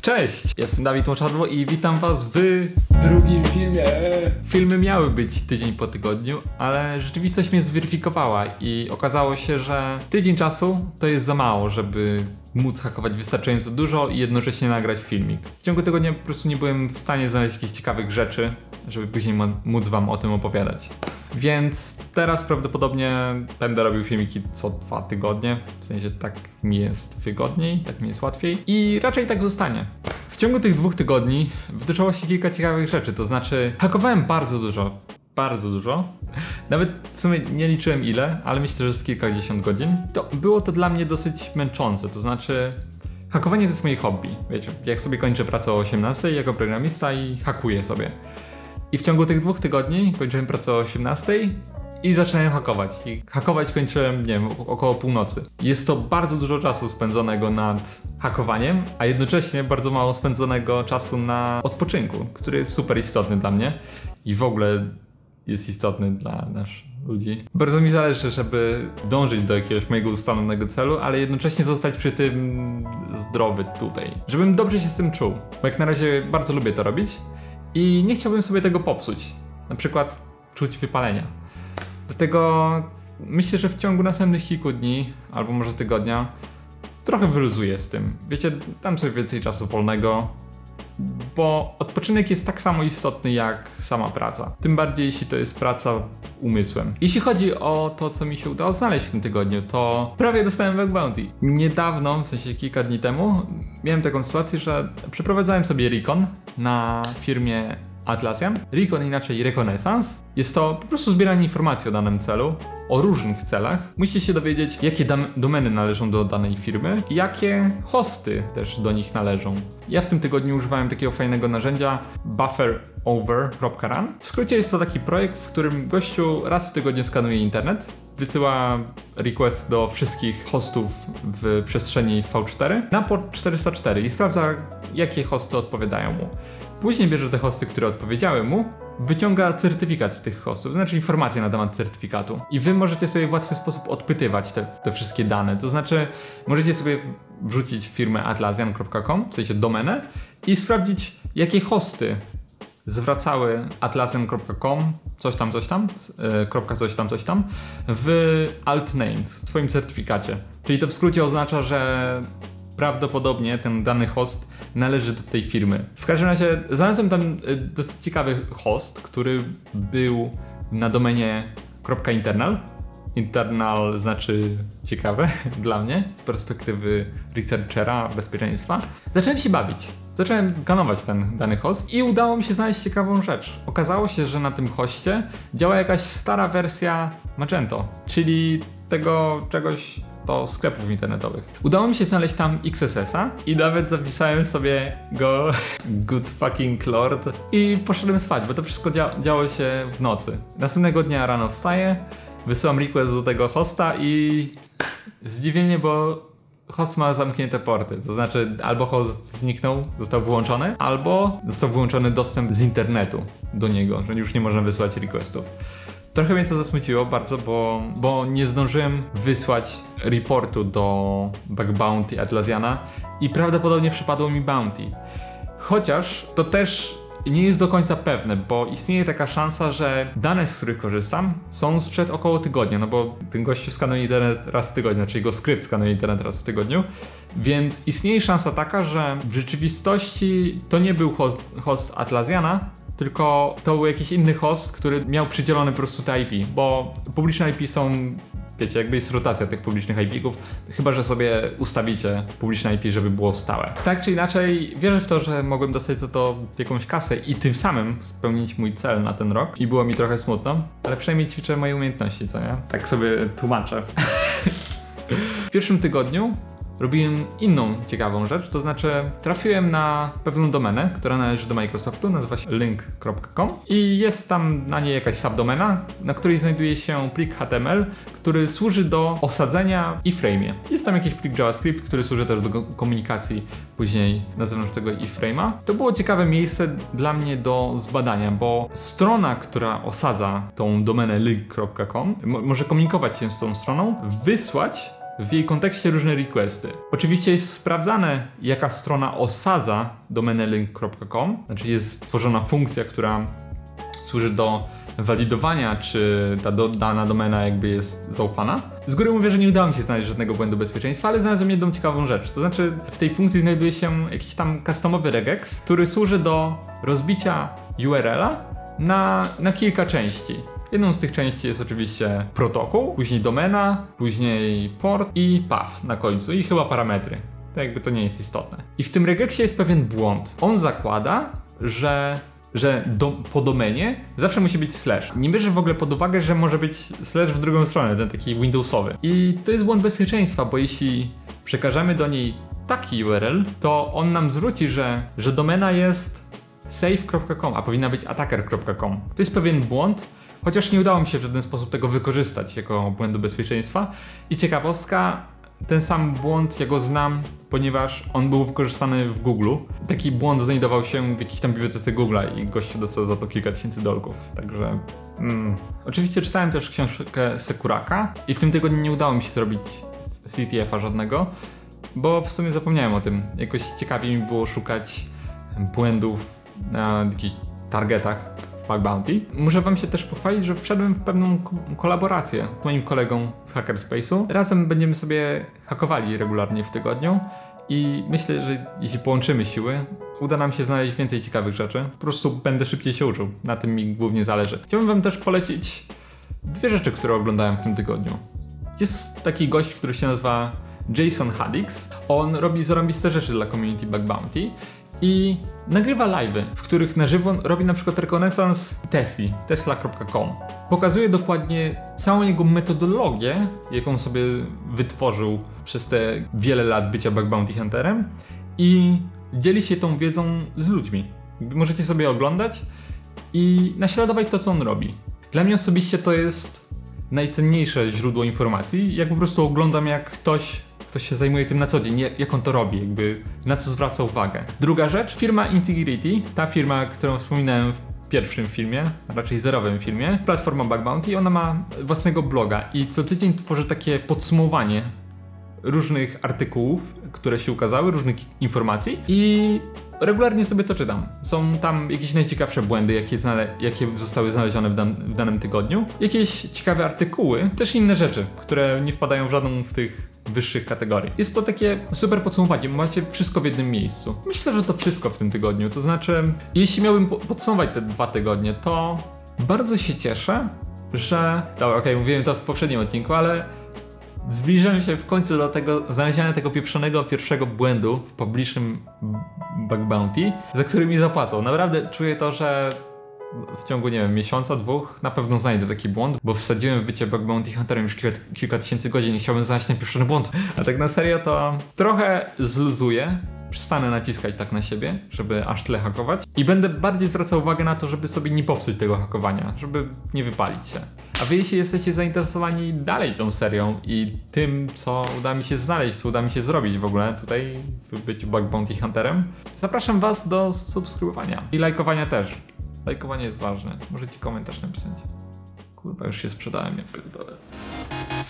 Cześć! Jestem Dawid Moczadło i witam was w drugim filmie. Filmy miały być tydzień po tygodniu, ale rzeczywistość mnie zweryfikowała i okazało się, że tydzień czasu to jest za mało, żeby móc hakować wystarczająco dużo i jednocześnie nagrać filmik. W ciągu tygodnia po prostu nie byłem w stanie znaleźć jakichś ciekawych rzeczy, żeby później móc wam o tym opowiadać. Więc teraz prawdopodobnie będę robił filmiki co 2 tygodnie, w sensie tak mi jest wygodniej, tak mi jest łatwiej i raczej tak zostanie. W ciągu tych 2 tygodni wydarzyło się kilka ciekawych rzeczy, to znaczy hakowałem bardzo dużo. Nawet w sumie nie liczyłem ile, ale myślę, że z kilkadziesiąt godzin. Było to dla mnie dosyć męczące, to znaczy hakowanie to jest moje hobby. Wiecie, jak sobie kończę pracę o 18 jako programista i hakuję sobie. I w ciągu tych 2 tygodni kończyłem pracę o 18 i zacząłem hakować. I hakować kończyłem, nie wiem, około północy. Jest to bardzo dużo czasu spędzonego nad hakowaniem, a jednocześnie bardzo mało spędzonego czasu na odpoczynku, który jest super istotny dla mnie i w ogóle jest istotny dla naszych ludzi. Bardzo mi zależy, żeby dążyć do jakiegoś mojego ustalonego celu, ale jednocześnie zostać przy tym zdrowy tutaj. Żebym dobrze się z tym czuł, bo jak na razie bardzo lubię to robić i nie chciałbym sobie tego popsuć. Na przykład czuć wypalenia. Dlatego myślę, że w ciągu następnych kilku dni, albo może tygodnia, trochę wyluzuję z tym. Wiecie, dam sobie więcej czasu wolnego, bo odpoczynek jest tak samo istotny jak sama praca. Tym bardziej jeśli to jest praca umysłem. Jeśli chodzi o to, co mi się udało znaleźć w tym tygodniu, to prawie dostałem bug bounty. Niedawno, w sensie kilka dni temu, miałem taką sytuację, że przeprowadzałem sobie recon na firmie Atlassian. Recon, inaczej Reconnaissance. Jest to po prostu zbieranie informacji o danym celu, o różnych celach. Musicie się dowiedzieć, jakie domeny należą do danej firmy i jakie hosty też do nich należą. Ja w tym tygodniu używałem takiego fajnego narzędzia bufferover.run. W skrócie jest to taki projekt, w którym gościu raz w tygodniu skanuje internet, wysyła request do wszystkich hostów w przestrzeni V4 na port 404 i sprawdza, jakie hosty odpowiadają mu. Później bierze te hosty, które odpowiedziały mu, wyciąga certyfikat z tych hostów, to znaczy informacje na temat certyfikatu. I wy możecie sobie w łatwy sposób odpytywać te wszystkie dane. To znaczy możecie sobie wrzucić firmę atlassian.com, w sensie domenę, i sprawdzić, jakie hosty zwracały atlassian.com, coś tam, w altname, w swoim certyfikacie. Czyli to w skrócie oznacza, że prawdopodobnie ten dany host należy do tej firmy. W każdym razie znalazłem tam dosyć ciekawy host, który był na domenie .internal. Internal znaczy ciekawe dla mnie z perspektywy researchera bezpieczeństwa. Zacząłem się bawić. Zacząłem kanować ten dany host i udało mi się znaleźć ciekawą rzecz. Okazało się, że na tym hoście działa jakaś stara wersja Magento, czyli tego czegoś do sklepów internetowych. Udało mi się znaleźć tam XSS-a i nawet zapisałem sobie go good fucking lord i poszedłem spać, bo to wszystko działo się w nocy. Następnego dnia rano wstaję, wysyłam request do tego hosta i zdziwienie, bo host ma zamknięte porty, to znaczy albo host zniknął, został wyłączony, albo został wyłączony dostęp z internetu do niego, że już nie można wysłać requestów. Trochę mnie to zasmuciło bardzo, bo nie zdążyłem wysłać reportu do bug bounty Atlassiana i prawdopodobnie przypadło mi bounty. Chociaż to też nie jest do końca pewne, bo istnieje taka szansa, że dane, z których korzystam, są sprzed około tygodnia, no bo ten gościu skanuje internet raz w tygodniu, czyli jego skrypt skanuje internet raz w tygodniu, więc istnieje szansa taka, że w rzeczywistości to nie był host Atlassiana, tylko to był jakiś inny host, który miał przydzielone po prostu te IP, bo publiczne IP są, wiecie, jakby jest rotacja tych publicznych IP-ków, chyba że sobie ustawicie publiczne IP, żeby było stałe. Tak czy inaczej, wierzę w to, że mogłem dostać za to jakąś kasę i tym samym spełnić mój cel na ten rok i było mi trochę smutno, ale przynajmniej ćwiczę moje umiejętności, co nie? Tak sobie tłumaczę. W pierwszym tygodniu robiłem inną ciekawą rzecz, to znaczy trafiłem na pewną domenę, która należy do Microsoftu, nazywa się link.com i jest tam na niej jakaś subdomena, na której znajduje się plik HTML, który służy do osadzenia iframe'ie. Jest tam jakiś plik JavaScript, który służy też do komunikacji później na zewnątrz tego iframe'a. To było ciekawe miejsce dla mnie do zbadania, bo strona, która osadza tą domenę link.com może komunikować się z tą stroną, wysłać w jej kontekście różne requesty. Oczywiście jest sprawdzane, jaka strona osadza domenę link.com, znaczy jest stworzona funkcja, która służy do walidowania, czy ta dana domena jakby jest zaufana. Z góry mówię, że nie udało mi się znaleźć żadnego błędu bezpieczeństwa, ale znalazłem jedną ciekawą rzecz. To znaczy w tej funkcji znajduje się jakiś tam customowy regex, który służy do rozbicia URL-a na kilka części. Jedną z tych części jest oczywiście protokół, później domena, później port i path na końcu i chyba parametry. To jakby to nie jest istotne. I w tym regexie jest pewien błąd. On zakłada, że po domenie zawsze musi być slash. Nie bierze w ogóle pod uwagę, że może być slash w drugą stronę, ten taki Windowsowy. I to jest błąd bezpieczeństwa, bo jeśli przekażemy do niej taki URL, to on nam zwróci, że domena jest safe.com, a powinna być attacker.com. To jest pewien błąd, chociaż nie udało mi się w żaden sposób tego wykorzystać jako błędu bezpieczeństwa. I ciekawostka, ten sam błąd ja go znam, ponieważ on był wykorzystany w Google. Taki błąd znajdował się w jakiejś tam bibliotece Google'a i gościu dostał za to kilka tysięcy $. Także... Oczywiście czytałem też książkę Sekuraka i w tym tygodniu nie udało mi się zrobić CTF-a żadnego, bo w sumie zapomniałem o tym. Jakoś ciekawie mi było szukać błędów na jakichś targetach w Bug Bounty. Muszę wam się też pochwalić, że wszedłem w pewną kolaborację z moim kolegą z Hackerspace'u. Razem będziemy sobie hakowali regularnie w tygodniu i myślę, że jeśli połączymy siły, uda nam się znaleźć więcej ciekawych rzeczy. Po prostu będę szybciej się uczył. Na tym mi głównie zależy. Chciałbym wam też polecić dwie rzeczy, które oglądałem w tym tygodniu. Jest taki gość, który się nazywa Jason Haddix. On robi zarąbiste rzeczy dla community Bug Bounty i nagrywa live'y, w których na żywo robi na przykład rekonesans tesla.com. Pokazuje dokładnie całą jego metodologię, jaką sobie wytworzył przez te wiele lat bycia Bug Bounty Hunterem i dzieli się tą wiedzą z ludźmi. Możecie sobie oglądać i naśladować to, co on robi. Dla mnie osobiście to jest najcenniejsze źródło informacji, jak po prostu oglądam, jak ktoś się zajmuje tym na co dzień, jak on to robi, jakby na co zwraca uwagę. Druga rzecz, firma Integrity, ta firma, którą wspominałem w pierwszym filmie, a raczej zerowym filmie, platforma Bug Bounty, ona ma własnego bloga i co tydzień tworzy takie podsumowanie różnych artykułów, które się ukazały, różnych informacji i regularnie sobie to czytam. Są tam jakieś najciekawsze błędy, jakie zostały znalezione w danym tygodniu, jakieś ciekawe artykuły, też inne rzeczy, które nie wpadają w żadną w tych wyższych kategorii. Jest to takie super podsumowanie, macie wszystko w jednym miejscu. Myślę, że to wszystko w tym tygodniu, to znaczy, jeśli miałbym podsumować te 2 tygodnie, to bardzo się cieszę, że... Dobra, okej, mówiłem to w poprzednim odcinku, ale zbliżam się w końcu do tego znalezienia tego pieprzonego pierwszego błędu w publicznym Bug Bounty, za który mi zapłacą. Naprawdę czuję to, że w ciągu, nie wiem, miesiąca, 2 na pewno znajdę taki błąd, bo wsadziłem w bycie Bug Bounty Hunterem już kilka tysięcy godzin i chciałbym znaleźć ten pieprzony błąd. A tak na serio to trochę zluzuję, przestanę naciskać tak na siebie, żeby aż tyle hakować i będę bardziej zwracał uwagę na to, żeby sobie nie popsuć tego hakowania, żeby nie wypalić się. A wy jeśli jesteście zainteresowani dalej tą serią i tym, co uda mi się znaleźć, co uda mi się zrobić w ogóle tutaj w byciu Bug Bounty Hunterem, zapraszam was do subskrybowania i lajkowania też. Lajkowanie jest ważne. Możecie komentarz napisać. Kurwa, już się sprzedałem, jak pierdolę.